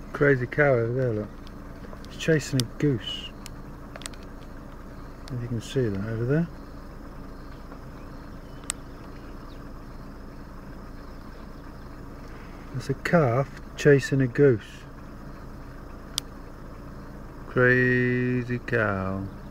Crazy cow over there, look. It's chasing a goose. If you can see that over there. There's a calf chasing a goose. Crazy cow.